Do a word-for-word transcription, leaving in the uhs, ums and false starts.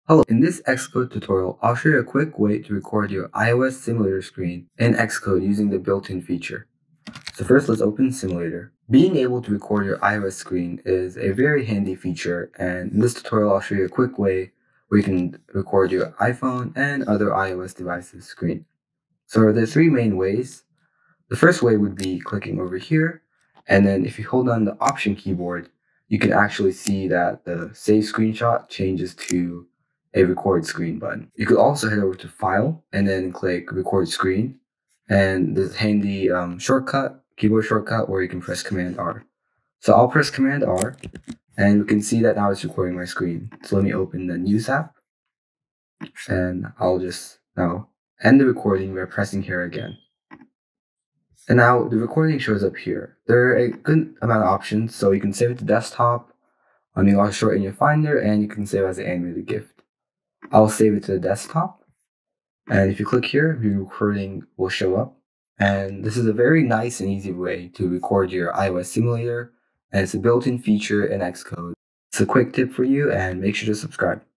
Hello, in this Xcode tutorial, I'll show you a quick way to record your iOS simulator screen in Xcode using the built-in feature. So first, let's open Simulator. Being able to record your iOS screen is a very handy feature, and in this tutorial, I'll show you a quick way where you can record your iPhone and other iOS devices screen. So there are three main ways. The first way would be clicking over here, and then if you hold on the Option keyboard, you can actually see that the Save Screenshot changes to a Record Screen button. You could also head over to File and then click Record Screen, and there's a handy um, shortcut, keyboard shortcut, where you can press Command R. So I'll press Command R, and we can see that now it's recording my screen. So let me open the News app, and I'll just now end the recording by pressing here again. And now the recording shows up here. There are a good amount of options, so you can save it to desktop, um, you can also store it in your Finder, and you can save it as an animated GIF. I'll save it to the desktop, and if you click here, the recording will show up. And this is a very nice and easy way to record your iOS simulator, and it's a built-in feature in Xcode. It's a quick tip for you, and make sure to subscribe.